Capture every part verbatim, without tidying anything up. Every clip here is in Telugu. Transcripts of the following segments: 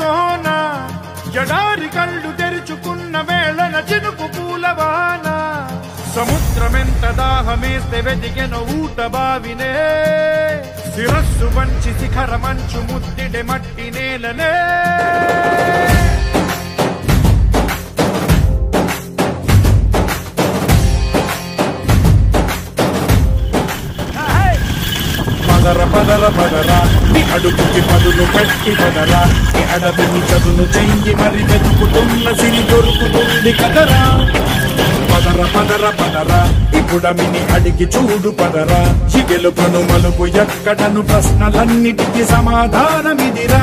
పరకతోన ఎడారి కళ్ళు తెరుచుకున్న వేళన చినుకు పూలవాన సముద్రమెంత దాహమేస్తే వెతికెను ఊట బావినే శిరస్సు వంచి శిఖర మంచు ముద్దిడే మట్టి నేలనే పదర పదర పదరా నీ అడుగుకి పదులు పెట్టి పదరా నీ అడవిని చదును చెయ్యి మరి వెతుకుతున్న సిరి దొరుకుతుంది కదరా పదర పదర పదరా ఇప్పుడమిని అడిగి చూడు పదరా చిగెలుపను మలుపు ఎక్కడను ప్రశ్నలన్నిటికీ సమాధానమిదిరా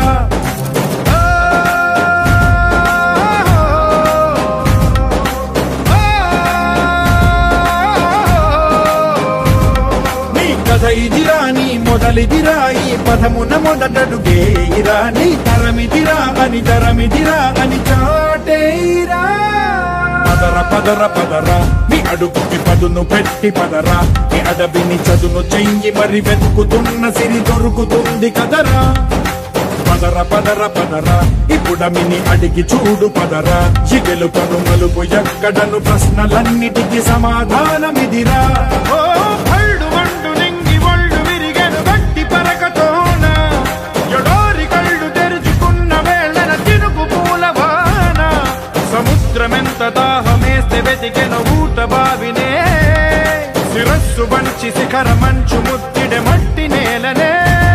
ఇదిరా నీ మొదలిదిరా ఈ పదమున మొదటడుగేయిరా నీ తరమిదిరా అని తరమిదిరా అని చాటేరా పదర పదర పదరా నీ అడుగుకి పదును పెట్టి పదరా నీ అడవిని చదును చెయ్యి మరి వెతుకుతున్న సిరి దొరుకుతుంది కదరా పదర పదర పదరా ఇప్పుడమిని అడిగి చూడు పదరా చిగెలు పను మలుపు ఎక్కడను ప్రశ్నలన్నిటికీ సమాధానమిదిరా ఓ భళ్ళు వండు నింగి ఒళ్ళు విరిగెను గట్టి పరకతోన ఎడారి కళ్ళు తెరుచుకున్న వేళన చినుకు పూలవాన సముద్రమెంత దాహమేస్తే వెతికెను ఊట బావినే శిరస్సు వంచి శిఖర మంచు ముద్దిడే మట్టి నేలనే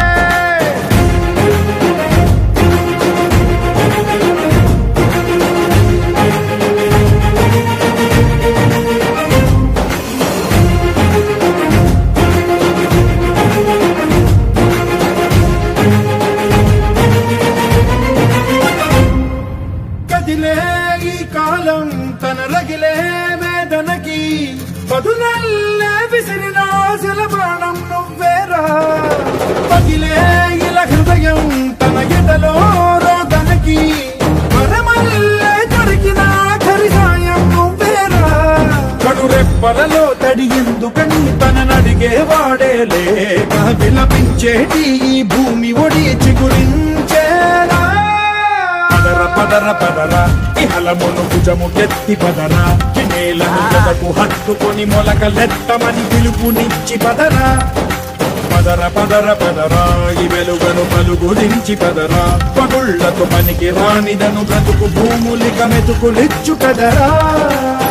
ఈ కాలం తన రగిలే వేదనకి పదునల్లే విసిరిన ఆశల బాణం నువ్వేరా పగిలే ఇలా హృదయం తన ఎడలో రోదనకి పరమల్లే దొరికిన ఆఖరి సాయం నువ్వేరా కడురెప్పలలో తడి ఎందుకని తననడిగే వాడే లేక విలపించేటి ఈ భూమి ఒడి చిగురించేరా పదర పదర పదరా ఇహలమును భుజము కెత్తి పదరా నేలను ఎదకు హత్తుకొని మొలకలెత్తమని పిలుపునిచ్చి పదరా పదర పదర పదరా ఈ వెలుగను పలుగురించి పదరా పగుళ్లకు పనికి రానిదను బ్రతుకు భూములిక మెతుకులిచ్చు కదరా